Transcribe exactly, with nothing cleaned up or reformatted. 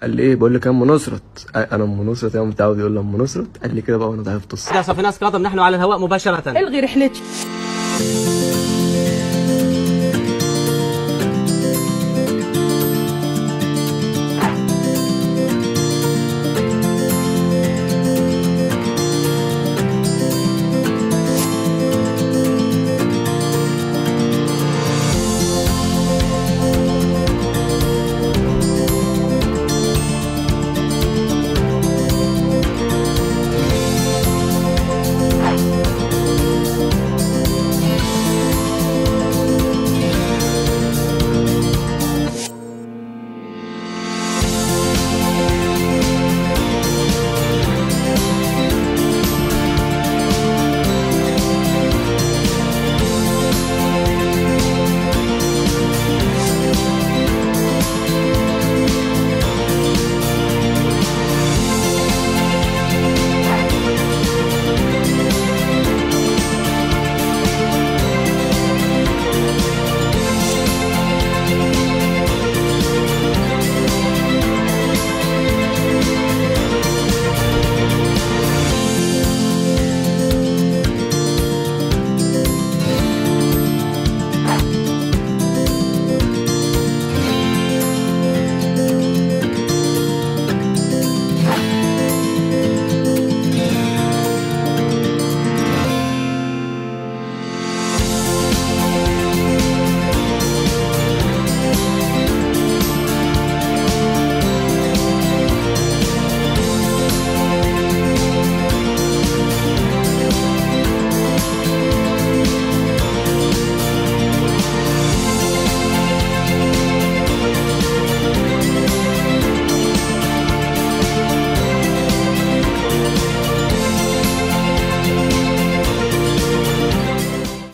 قال لي ايه؟ بقول لك يا ام نصرت. انا ام نصرت يا متعود يقول لي ام نصرت. قال لي كده بقى وانا ضعفت الصوت. يا صافي ناس قطم، نحن على الهواء مباشرة. الغي رحلتي.